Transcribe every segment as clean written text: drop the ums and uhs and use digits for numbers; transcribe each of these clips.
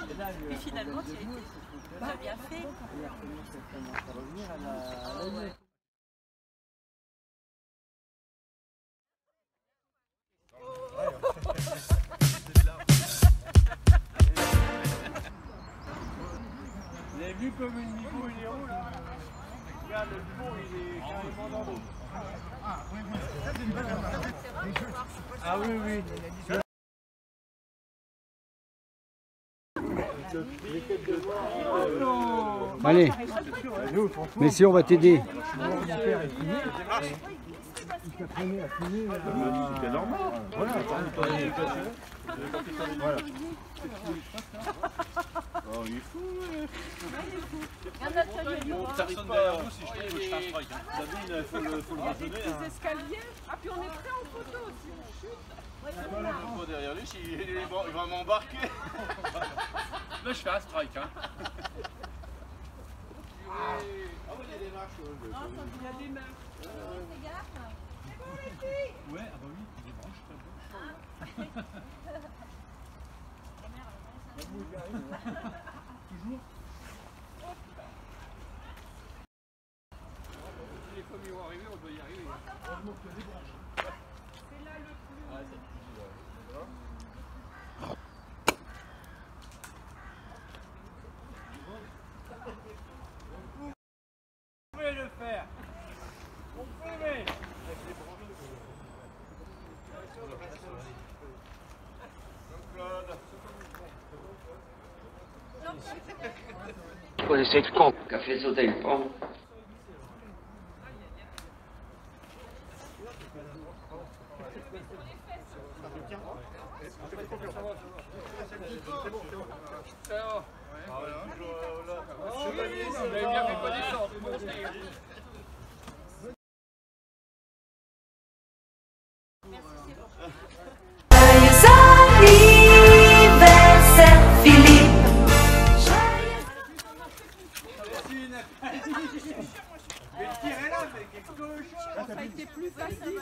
Et finalement, tu as bien fait. Vous avez vu comme le niveau il est haut là? Regarde, le fond il est carrément dans l'eau. Ah oui, oui. Allez, mais si on va t'aider. C'est normal. Voilà. Oh, il est fou. T'arrives pas à vous si je te dis que je fais un strike. David, il faut le raisonner. Des escaliers. Ah, puis on est prêt en photo si on chute. Pas derrière lui, il va m'embarquer. Là, je fais un strike. Hein. Ah oui, il y a des marches. Il y a des marches. Fais gaffe. C'est bon les filles. Ouais, ah bah oui, des branches très bonnes. Toujours. Les premiers vont arriver, on doit y arriver. Heureusement qu'il y a des branches. C'est là le plus. Vous pouvez le faire. Vous pouvez. Vous connaissez le con qui a fait sauter le pont? Joyeux anniversaire Philippe. Mais tirez là, mais quelque chose. Ça a été plus facile.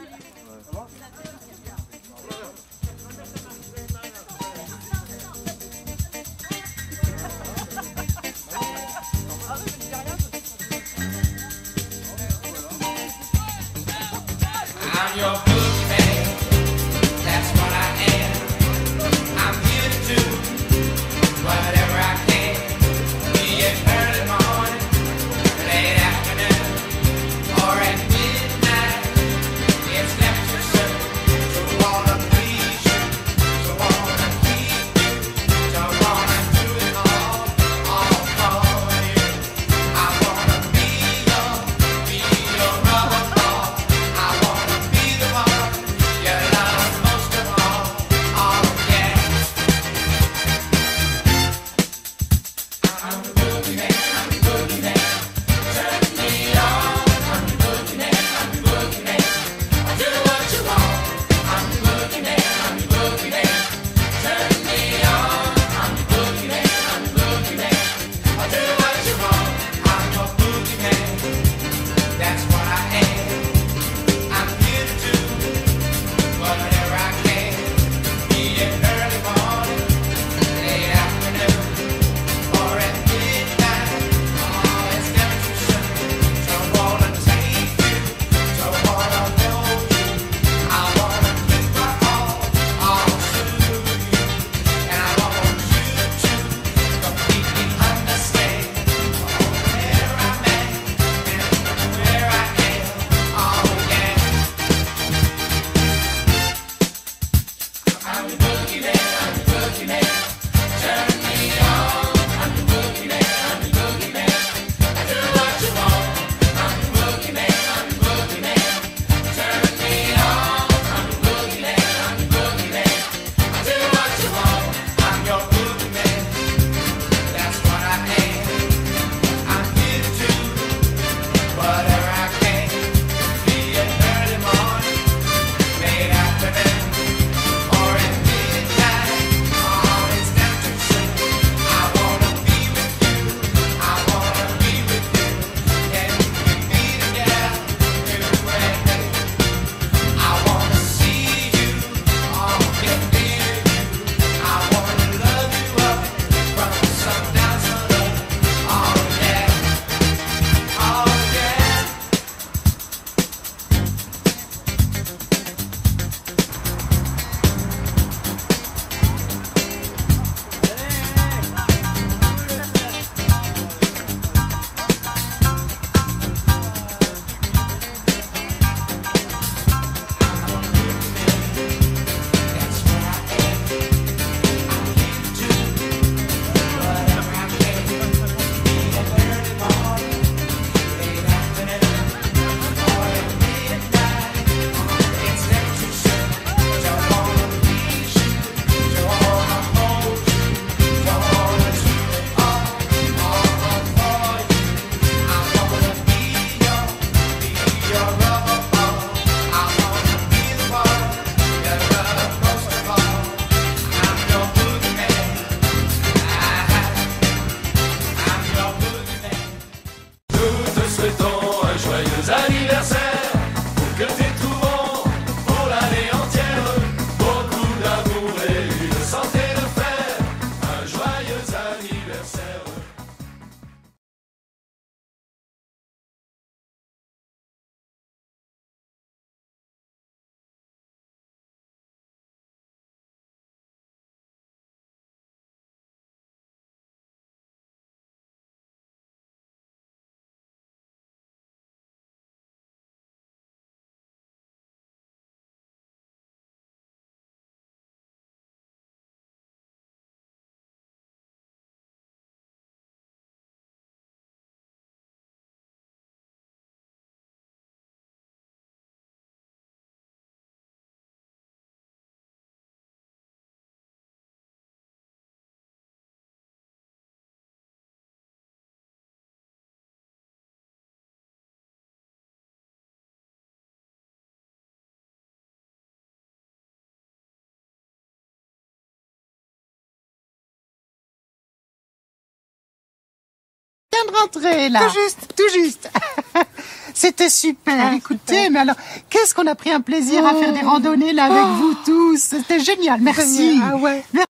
de rentrer là. Tout juste. C'était super. Écoutez, mais alors, qu'est-ce qu'on a pris un plaisir à faire des randonnées là avec vous tous. C'était génial. Merci. Ah ouais.